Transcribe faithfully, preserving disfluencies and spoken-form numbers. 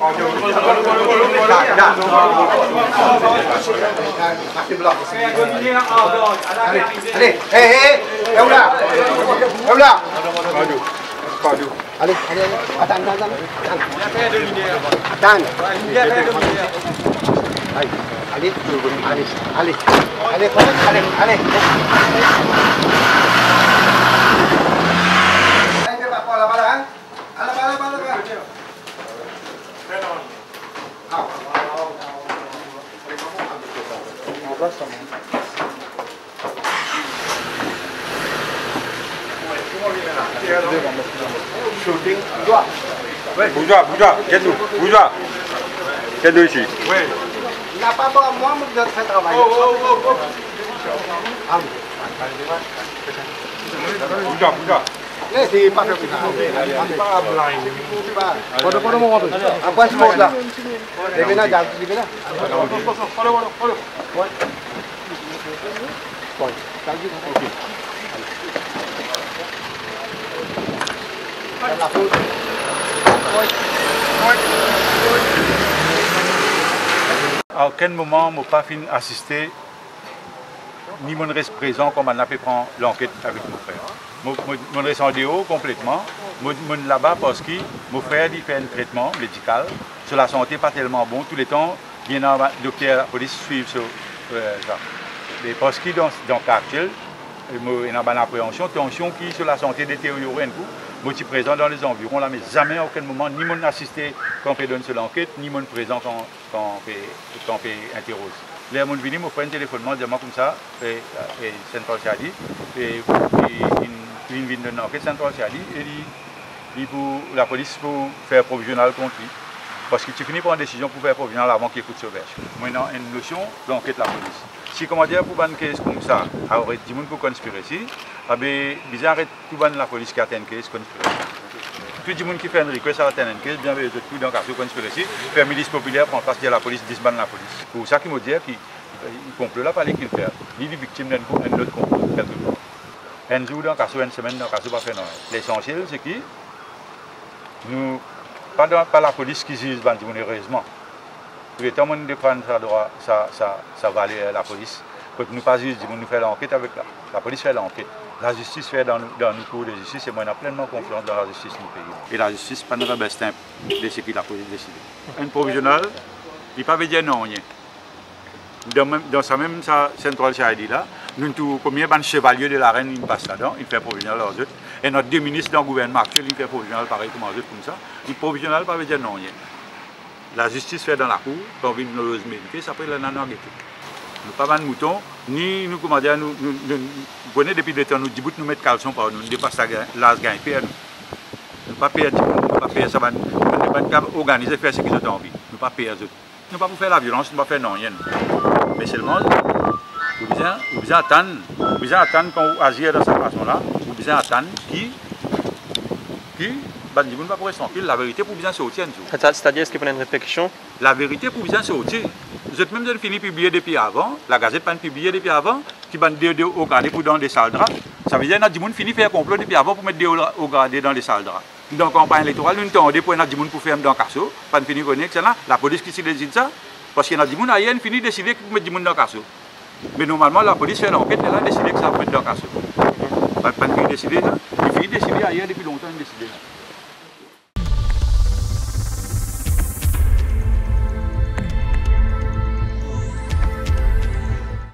Allez, hé, hé, hé, où là? Où là? Allez, allez, allez, attends, attends, attends. Attends. Allez, allez, allez, allez, allez, allez, allez. Shooting, bouge-toi. Bouge-toi, bouge-toi, quitte-nous, bouge-toi. Quitte-nous ici. Oui. Il n'a pas besoin de moi, mais de faire travailler. Oh, oh, oh, oh. Ah oui. Bouge-toi, bouge-toi. C'est pas fait pour ça. C'est pas blind. C'est pas. Pardon, pardon, mon ventre. Après, je monte là. Levez là, levez là. Follow, follow, follow. Point. Point. Ok. À aucun moment, je n'ai pas fini assister, ni mon reste présent comme on a pu prendre l'enquête avec mon frère. Je reste en dehors complètement. Je suis là-bas parce que mon frère il fait un traitement médical sur la santé pas tellement bon. Tous les temps, il y a un docteur, la police suivre sur euh, ça. Et parce que dans le quartier, il y a une appréhension, tension qui sur la santé détériorée un coup. Je suis présent dans les environs là, mais jamais à aucun moment, ni mon assisté quand on donne sur l'enquête, ni mon présent quand, quand on interroge. Là, mon venu, mon frère téléphonement, dis-moi comme ça, et Central Chadi, et il vient de l'enquête Central Chadi, et il pour la police pour faire provisionnel contre lui. Parce que tu finis par une décision pour faire provisionnel avant qu'il écoute sauvage. Maintenant, une notion d'enquête la police. Si comment dire pour une caisse comme ça, alors il dit pour conspirer, ah ben bizarre tout ban la police qui atteint une caisse conspirer. Tout le monde qui fait une request à atteindre une caisse, bien sûr tout dans le cas de conspirer, faire milice populaire pour passer la police, disbande la police. Pour ça qu'il me dit qu'il complot là pas les qu'il fait. Il est victime d'un autre complot quelque part. Un jour dans le cas, une semaine dans le cas, pas fait non. L'essentiel c'est que nous pas dans pas la police qui juge bandi heureusement. Tout le temps, on défend ça, ça, ça va aller à la police. Quand nous pas juste, nous faisons l'enquête avec la, la police fait l'enquête. La justice fait dans, dans nos cours de justice et moi, on a pleinement confiance dans la justice de nos pays. Et la justice, pas de rebestin de ce que la police décide. Un provisionnel, il ne peut pas dire non rien. Dans, dans sa même centrale Chadi là, nous avons combien de chevaliers de la reine qui passent là-dedans, il fait provisionnel aux autres. Et notre deux ministres dans le gouvernement actuel, il fait provisionnel pareil comme aux autres comme ça. Le provisionnel ne peut pas dire non rien. La justice fait dans la cour, quand on vient de nous méditer, ça peut être la non-guette. Nous ne pas de moutons, ni nous, comment dire, nous, nous, nous, nous depuis des temps, nous disons nous mettre caleçon par nous, nous ne dépassons pas l'âge gain, nous ne pas payer, nous ne pas payer ça, nous ne pas organiser, faire ce qu'ils ont envie, nous ne pas payer eux. Nous ne pas pour faire la violence, nous ne pas faire non rien. Mais seulement, vous devez attendre, vous devez attendre quand vous agissez de cette façon-là, vous devez attendre qui, qui, ben, vous ne pas pour rester tranquille, la vérité pour bien sortir. C'est-à-dire, est-ce qu'il y a une réflexion? La vérité pour bien sortir. Vous êtes même fini de publier depuis avant, la gazette pas publié depuis avant, qui va dire au gradé pour dans des salles de draps. Ça veut dire que nous avons fini de faire un complot depuis avant pour mettre des au gradé dans les salles de draps. Dans la campagne électorale, nous avons pour nous pour faire dans le casseau, pas fini de connaître ça. La police qui décide ça, parce qu'il y a des gens qui ont fini de décider pour mettre des gens dans le casseau. Mais normalement, la police fait l'enquête, elle a décidé que ça va mettre dans le casseau. Pas fini de décider ça. Il finit de décider ailleurs depuis longtemps, décidé.